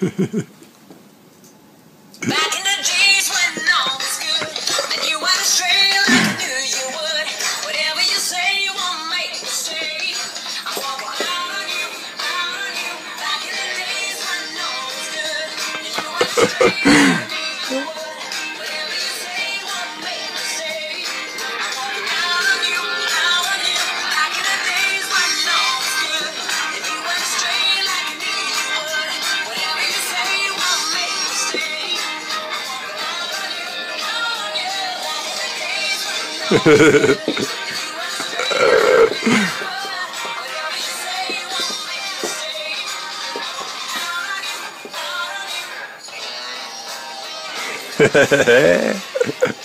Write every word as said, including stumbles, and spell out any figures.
Back in the days when all was good, and you went straight like I knew you would. Whatever you say, you won't make me stay. I walk out on you, out on you. Back in the days when all was good, and you went straight like I knew you would. Whatever you say, you won't make me stay. I walk out on you, out on you. Back in the days when all was good, and you went straight like I knew you would. Whatever you say, you won't make me stay. Hehehe